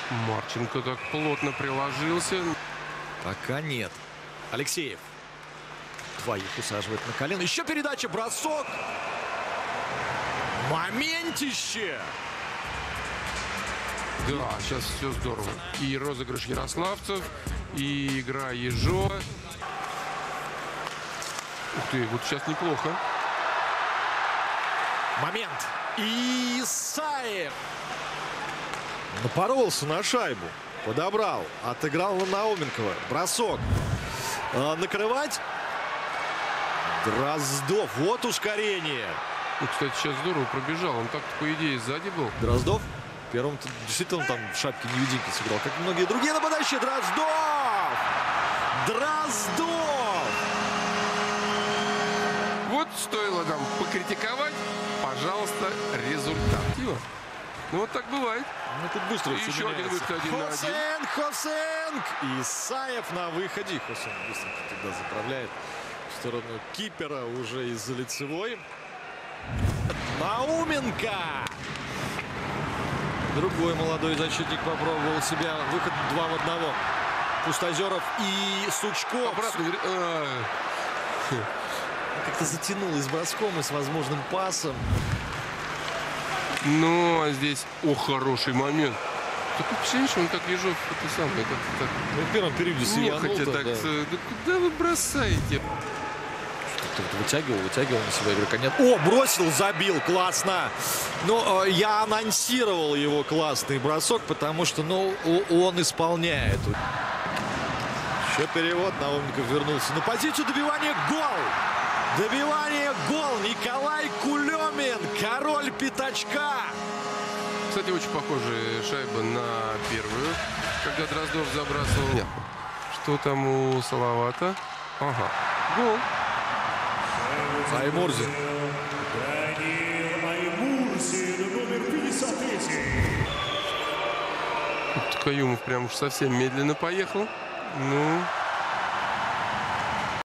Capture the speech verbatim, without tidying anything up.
Марченко так плотно приложился. Пока нет. Алексеев. Двоих усаживает на колено. Еще передача, бросок. Моментище. Да, сейчас все здорово. И розыгрыш ярославцев, и игра Ежова. Ух ты, вот сейчас неплохо. Момент. И Исаев. Напоролся на шайбу. Подобрал. Отыграл на Науменкова. Бросок. А, накрывать. Дроздов. Вот ускорение. Ну, кстати, сейчас здорово пробежал. Он так-то, по идее, сзади был. Дроздов. Первым действительно там в шапке невидимки сыграл, как и многие другие нападающие. Дроздов! Дроздов! Вот стоило нам покритиковать, пожалуйста, результат. Ну вот так бывает. Ну тут быстро. И еще один выход один на один. Хосенк, Хосенк! Исаев на выходе. Хосенк быстренько туда заправляет в сторону кипера уже из-за лицевой. Науменко! Другой молодой защитник попробовал себя. Выход два в одного. Пустозеров и Сучков. Обратно. Как-то затянул и с броском, и с возможным пасом. Ну, а здесь, о, хороший момент. Такое впечатление, что он как Ежов, это самое, как так. Ну, в первом периоде Нехотя так, да. да куда вы бросаете? Что-то вытягивал, вытягивал на себя игрока. Нет. О, бросил, забил, классно. Но э, я анонсировал его классный бросок, потому что, ну, он исполняет. Еще перевод. Науменков вернулся на позицию добивания. Гол! Добивание, гол. Николай Кулемин, король пятачка. Кстати, очень похожая шайба на первую, когда Дроздов забрасывал. Нет. Что там у Салавата? Ага. Гол. Аймурзин. Аймурзин, номер пятьдесят три. Каюмов прям уж совсем медленно поехал. Ну...